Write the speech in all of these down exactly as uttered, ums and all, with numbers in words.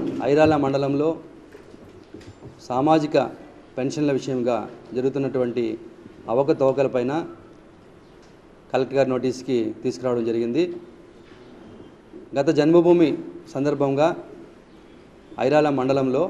ఐరాల మండలంలో సామాజిక పెన్షన్ల విషయంగా జరుగుతున్నటువంటి అవకతవకలపైన కలెక్టర్ గారి నోటీస్కి తీసుకురావడం జరిగింది. గత జన్మభూమి సందర్భంగా ఐరాల మండలంలో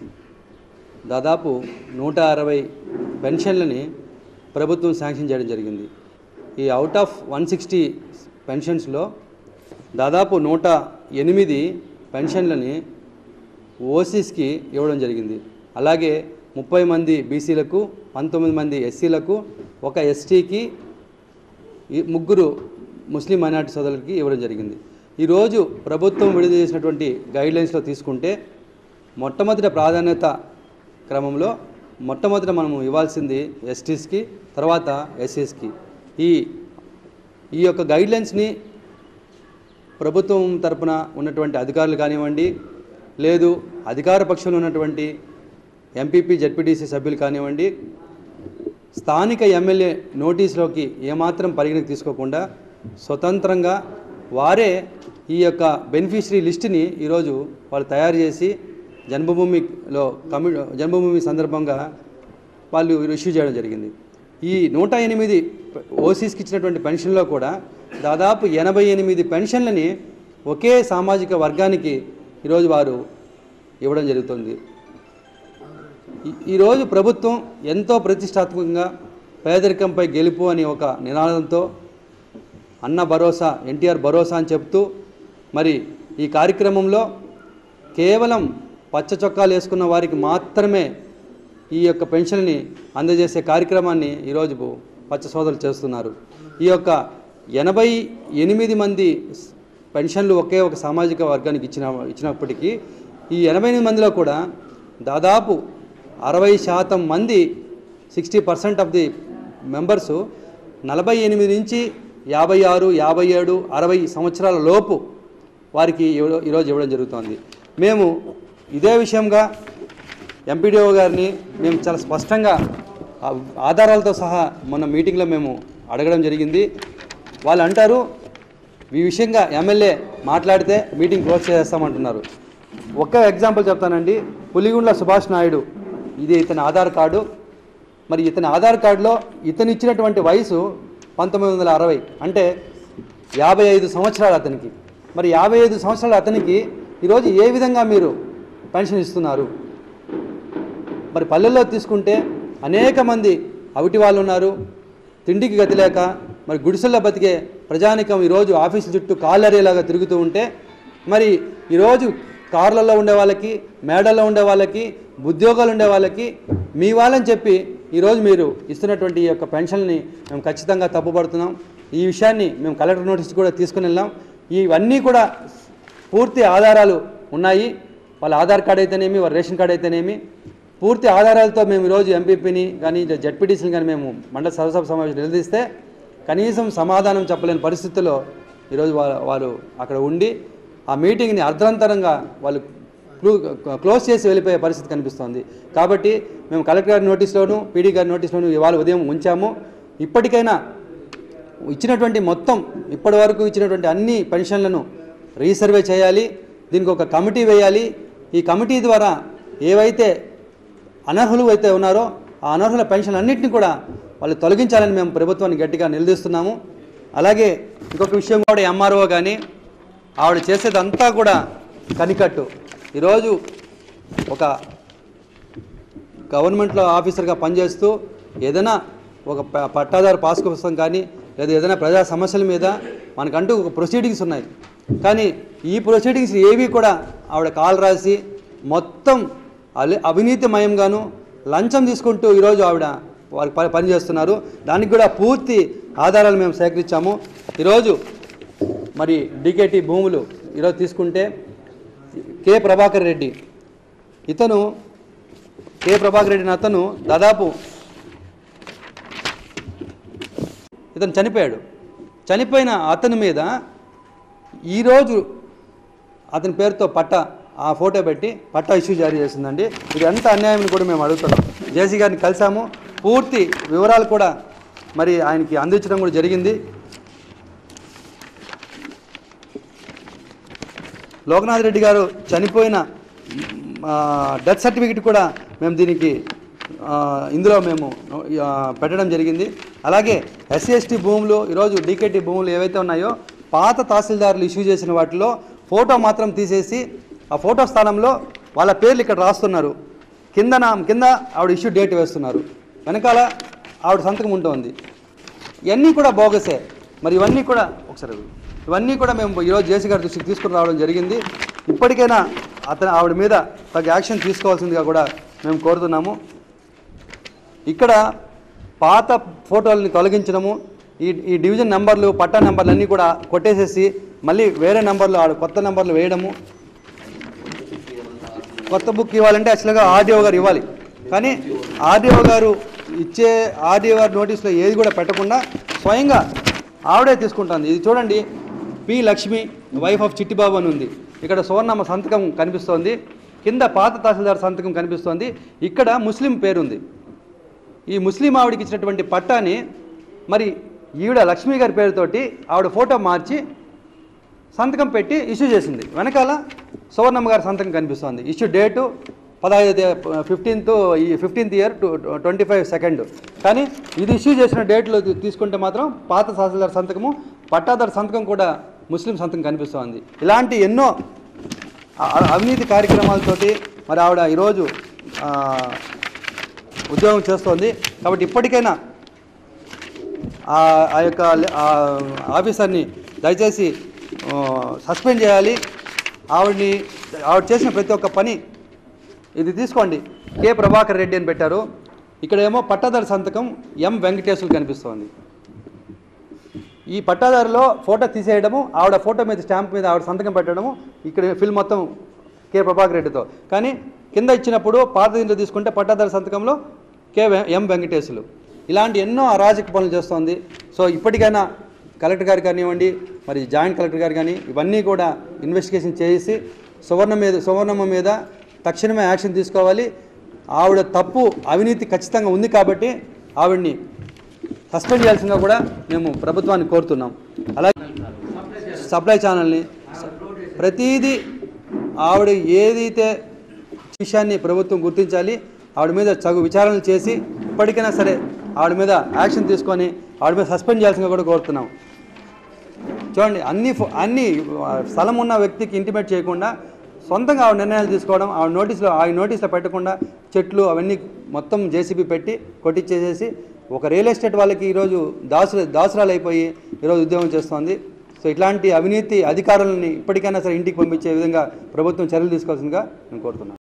దాదాపు నూట అరవై పెన్షన్లని ప్రభుత్వం శాంక్షన్ చేయడం జరిగింది. ఈ అవుట్ ఆఫ్ వన్ సిక్స్టీ పెన్షన్స్లో దాదాపు నూట ఎనిమిది పెన్షన్లని ఓసీస్కి ఇవ్వడం జరిగింది. అలాగే ముప్పై మంది బీసీలకు, పంతొమ్మిది మంది ఎస్సీలకు, ఒక ఎస్టీకి, ముగ్గురు ముస్లిం మైనార్టీ సోదరులకి ఇవ్వడం జరిగింది. ఈరోజు ప్రభుత్వం విడుదల చేసినటువంటి గైడ్లైన్స్లో తీసుకుంటే మొట్టమొదటి ప్రాధాన్యత క్రమంలో మొట్టమొదట మనము ఇవ్వాల్సింది ఎస్టీస్కి, తర్వాత ఎస్సీస్కి. ఈ ఈ యొక్క గైడ్లైన్స్ని ప్రభుత్వం తరపున ఉన్నటువంటి అధికారులు కానివ్వండి, లేదు అధికార పక్షంలో ఉన్నటువంటి ఎంపీపీ జెడ్పీటీసీ సభ్యులు కానివ్వండి, స్థానిక ఎమ్మెల్యే నోటీసులోకి ఏమాత్రం పరిగణకు తీసుకోకుండా స్వతంత్రంగా వారే ఈ యొక్క బెనిఫిషరీ లిస్టుని ఈరోజు వాళ్ళు తయారు చేసి జన్మభూమిలో కమి జన్మభూమి సందర్భంగా వాళ్ళు ఇష్యూ చేయడం జరిగింది. ఈ నూట ఎనిమిది ఓసీస్కి ఇచ్చినటువంటి పెన్షన్లో కూడా దాదాపు ఎనభై ఎనిమిది పెన్షన్లని ఒకే సామాజిక వర్గానికి ఈరోజు వారు ఇవ్వడం జరుగుతుంది. ఈరోజు ప్రభుత్వం ఎంతో ప్రతిష్టాత్మకంగా పేదరికంపై గెలుపు అని ఒక నినాదంతో అన్న భరోసా, ఎన్టీఆర్ భరోసా అని చెప్తూ మరి ఈ కార్యక్రమంలో కేవలం పచ్చ చొక్కాలు వేసుకున్న వారికి మాత్రమే ఈ యొక్క పెన్షన్ని అందజేసే కార్యక్రమాన్ని ఈరోజు పచ్చ సోదరులు చేస్తున్నారు. ఈ యొక్క ఎనభై ఎనిమిది మంది పెన్షన్లు ఒకే ఒక సామాజిక వర్గానికి ఇచ్చిన ఇచ్చినప్పటికీ ఈ ఎనభై ఎనిమిది మందిలో కూడా దాదాపు అరవై శాతం మంది, sixty percent of the members నలభై ఎనిమిది నుంచి యాభై ఆరు యాభై ఏడు అరవై సంవత్సరాల లోపు వారికి ఈరోజు ఇవ్వడం జరుగుతోంది. మేము ఇదే విషయంగా ఎంపీడీఓ గారిని మేము చాలా స్పష్టంగా ఆధారాలతో సహా మొన్న మీటింగ్లో మేము అడగడం జరిగింది. వాళ్ళు అంటారు ఈ విషయంగా ఎమ్మెల్యే మాట్లాడితే మీటింగ్ క్లోజ్ చేస్తామంటున్నారు. ఒక్క ఎగ్జాంపుల్ చెప్తానండి. పులిగుండ్ల సుభాష్ నాయుడు, ఇది ఇతని ఆధార్ కార్డు. మరి ఇతని ఆధార్ కార్డులో ఇతను ఇచ్చినటువంటి వయసు పంతొమ్మిది వందల అరవై అంటే యాభై ఐదు సంవత్సరాలు అతనికి. మరి యాభై ఐదు సంవత్సరాలు అతనికి ఈరోజు ఏ విధంగా మీరు పెన్షన్ ఇస్తున్నారు? మరి పల్లెల్లో తీసుకుంటే అనేక మంది అవిటి వాళ్ళు ఉన్నారు, తిండికి గతి లేక మరి గుడిసెల్లో బతికే ప్రజానికం ఈరోజు ఆఫీసుల చుట్టూ కాళ్ళరేలాగా తిరుగుతూ ఉంటే, మరి ఈరోజు కార్లలో ఉండే వాళ్ళకి, మేడల్లో ఉండే వాళ్ళకి, ఉద్యోగాలు ఉండే వాళ్ళకి మీ వాళ్ళని చెప్పి ఈరోజు మీరు ఇస్తున్నటువంటి ఈ యొక్క పెన్షన్ని మేము ఖచ్చితంగా తప్పుపడుతున్నాం. ఈ విషయాన్ని మేము కలెక్టర్ నోటీస్ కూడా తీసుకుని వెళ్ళాం. ఇవన్నీ కూడా పూర్తి ఆధారాలు ఉన్నాయి. వాళ్ళ ఆధార్ కార్డు అయితేనేమి, వాళ్ళ రేషన్ కార్డు అయితేనేమి, పూర్తి ఆధారాలతో మేము ఈరోజు ఎంపీపీని కానీ జెడ్పీటీసీని కానీ మేము మండల సర్వసభ సమావేశం నిలదీస్తే కనీసం సమాధానం చెప్పలేని పరిస్థితుల్లో ఈరోజు వారు అక్కడ ఉండి ఆ మీటింగ్ని అర్ధంతరంగా వాళ్ళు క్లోజ్ చేసి వెళ్ళిపోయే పరిస్థితి కనిపిస్తోంది. కాబట్టి మేము కలెక్టర్ గారి నోటీస్లోను, పీడీ గారి నోటీస్లోను ఇవాళ ఉదయం ఉంచాము. ఇప్పటికైనా ఇచ్చినటువంటి మొత్తం ఇప్పటి వరకు ఇచ్చినటువంటి అన్ని పెన్షన్లను రీసర్వే చేయాలి. దీనికి ఒక కమిటీ వేయాలి. ఈ కమిటీ ద్వారా ఏవైతే అనర్హులు అయితే ఉన్నారో ఆ అనర్హుల పెన్షన్ అన్నింటినీ కూడా వాళ్ళు తొలగించాలని మేము ప్రభుత్వాన్ని గట్టిగా నిలదీస్తున్నాము. అలాగే ఇంకొక విషయం కూడా, ఎంఆర్ఓ కానీ ఆవిడ చేసేదంతా కూడా కనికట్టు. ఈరోజు ఒక గవర్నమెంట్లో ఆఫీసర్గా పనిచేస్తూ ఏదైనా ఒక పట్టాదారు పాస్ పుస్తకం కానీ లేదా ఏదైనా ప్రజా సమస్యల మీద మనకంటూ ఒక ప్రొసీడింగ్స్ ఉన్నాయి. కానీ ఈ ప్రొసీడింగ్స్ ఏవి కూడా ఆవిడ కాల్ రాసి మొత్తం అవినీతిమయంగాను లంచం తీసుకుంటూ ఈరోజు ఆవిడ వారు పనిచేస్తున్నారు. దానికి కూడా పూర్తి ఆధారాలు మేము సేకరించాము. ఈరోజు మరి డీకేటీ భూములు ఈరోజు తీసుకుంటే కె ప్రభాకర్ రెడ్డి, ఇతను కె ప్రభాకర్ రెడ్డిని అతను దాదాపు ఇతను చనిపోయాడు. చనిపోయిన అతని మీద ఈరోజు అతని పేరుతో పట్టా ఆ ఫోటో పెట్టి పట్టా ఇష్యూ జారీ చేసిందండి. ఇది ఎంత అన్యాయం కూడా మేము అడుగుతున్నాం. జేసీ గారిని కలిసాము, పూర్తి వివరాలు కూడా మరి ఆయనకి అందించడం కూడా జరిగింది. లోకనాథ్ రెడ్డి గారు చనిపోయిన డెత్ సర్టిఫికెట్ కూడా మేము దీనికి ఇందులో మేము పెట్టడం జరిగింది. అలాగే ఎస్సీ ఎస్టీ భూములు ఈరోజు డీకేటీ భూములు ఏవైతే ఉన్నాయో పాత తహసీల్దారులు ఇష్యూ చేసిన వాటిలో ఫోటో మాత్రం తీసేసి ఆ ఫోటో స్థానంలో వాళ్ళ పేర్లు ఇక్కడ రాస్తున్నారు. కింద నా కింద ఆవిడ ఇష్యూ డేట్ వేస్తున్నారు, వెనకాల ఆవిడ సంతకం ఉంటుంది. ఇవన్నీ కూడా బోగసే. మరి ఇవన్నీ కూడా ఒకసారి ఇవన్నీ కూడా మేము ఈరోజు జేసీ గారి దృష్టికి తీసుకుని రావడం జరిగింది. ఇప్పటికైనా అతను ఆవిడ మీద తగ్గ యాక్షన్ తీసుకోవాల్సిందిగా కూడా మేము కోరుతున్నాము. ఇక్కడ పాత ఫోటోలని తొలగించడము, ఈ ఈ డివిజన్ నెంబర్లు పట్టా నెంబర్లు అన్నీ కూడా కొట్టేసేసి మళ్ళీ వేరే నెంబర్లు ఆడ కొత్త నెంబర్లు వేయడము. కొత్త బుక్ ఇవ్వాలంటే యాక్చువల్గా ఆర్డీఓ గారు ఇవ్వాలి, కానీ ఆర్డీఓ గారు ఇచ్చే ఆర్డీఓ గారు నోటీసులో ఏది కూడా పెట్టకుండా స్వయంగా ఆవిడే తీసుకుంటుంది. ఇది చూడండి, P Lakshmi wife of Chittibabu అని ఉంది. ఇక్కడ సువర్ణమ్మ సంతకం కనిపిస్తోంది, కింద పాత తహసీల్దార్ సంతకం కనిపిస్తోంది, ఇక్కడ ముస్లిం పేరుంది. ఈ ముస్లిం ఆవిడకి ఇచ్చినటువంటి పట్టాని మరి ఈవిడ లక్ష్మి గారి పేరుతోటి ఆవిడ ఫోటో మార్చి సంతకం పెట్టి ఇష్యూ చేసింది. వెనకాల సువర్ణమ్మ గారి సంతకం కనిపిస్తోంది. ఇష్యూ డేటు పదహైదు ఫిఫ్టీన్త్ ఈ fifteenth year two twenty five second. కానీ ఇది ఇష్యూ చేసిన డేట్లో తీసుకుంటే మాత్రం పాత తహసీల్దార్ సంతకము, పట్టాదారు సంతకం కూడా ముస్లిం సంతకం కనిపిస్తోంది. ఇలాంటి ఎన్నో అవినీతి కార్యక్రమాలతోటి మరి ఆవిడ ఈరోజు ఉద్యోగం చేస్తోంది. కాబట్టి ఇప్పటికైనా ఆ యొక్క ఆఫీసర్ని దయచేసి సస్పెండ్ చేయాలి. ఆవిడ్ని ఆవిడ చేసిన ప్రతి ఒక్క పని ఇది తీసుకోండి, కె ప్రభాకర్ రెడ్డి అని పెట్టారు, ఇక్కడేమో పట్టాదారు సంతకం ఎం వెంకటేశ్వరు కనిపిస్తోంది. ఈ పట్టాదారులో ఫోటో తీసేయడము, ఆవిడ ఫోటో మీద స్టాంప్ మీద ఆవిడ సంతకం పెట్టడము, ఇక్కడ ఫిల్ మొత్తం కె ప్రభాకర్ రెడ్డితో. కానీ కింద ఇచ్చినప్పుడు పాత దీంట్లో తీసుకుంటే పట్టాదారు సంతకంలో కె ఎం వెంకటేశ్వరు. ఇలాంటి ఎన్నో అరాజక పనులు చేస్తోంది. సో ఇప్పటికైనా కలెక్టర్ గారు కానివ్వండి, మరి జాయింట్ కలెక్టర్ గారు కానీ ఇవన్నీ కూడా ఇన్వెస్టిగేషన్ చేసి సువర్ణ మీద సువర్ణమ్మ మీద తక్షణమే యాక్షన్ తీసుకోవాలి. ఆవిడ తప్పు అవినీతి ఖచ్చితంగా ఉంది కాబట్టి ఆవిడ్ని సస్పెండ్ చేయాల్సిందిగా కూడా మేము ప్రభుత్వాన్ని కోరుతున్నాం. అలాగే సప్లై ఛానల్ని ప్రతీదీ ఆవిడ ఏదైతే విషయాన్ని ప్రభుత్వం గుర్తించాలి, ఆవిడ మీద చగు విచారణలు చేసి ఇప్పటికైనా సరే ఆవిడ మీద యాక్షన్ తీసుకొని ఆవిడ మీద సస్పెండ్ చేయాల్సిందిగా కూడా కోరుతున్నాం. చూడండి, అన్ని అన్ని స్థలం ఉన్న వ్యక్తికి ఇంటిమేట్ చేయకుండా సొంతంగా ఆవిడ నిర్ణయాలు తీసుకోవడం, ఆవిడ నోటీసులో ఆ నోటీసులో పెట్టకుండా చెట్లు అవన్నీ మొత్తం జేసీబీ పెట్టి కొట్టించేసేసి ఒక రియల్ ఎస్టేట్ వాళ్ళకి ఈరోజు దాసు దాసురాలు అయిపోయి ఈరోజు ఉద్యోగం చేస్తోంది. సో ఇట్లాంటి అవినీతి అధికారులని ఇప్పటికైనా సరే ఇంటికి పంపించే విధంగా ప్రభుత్వం చర్యలు తీసుకోవాల్సిందిగా నేను కోరుతున్నాను.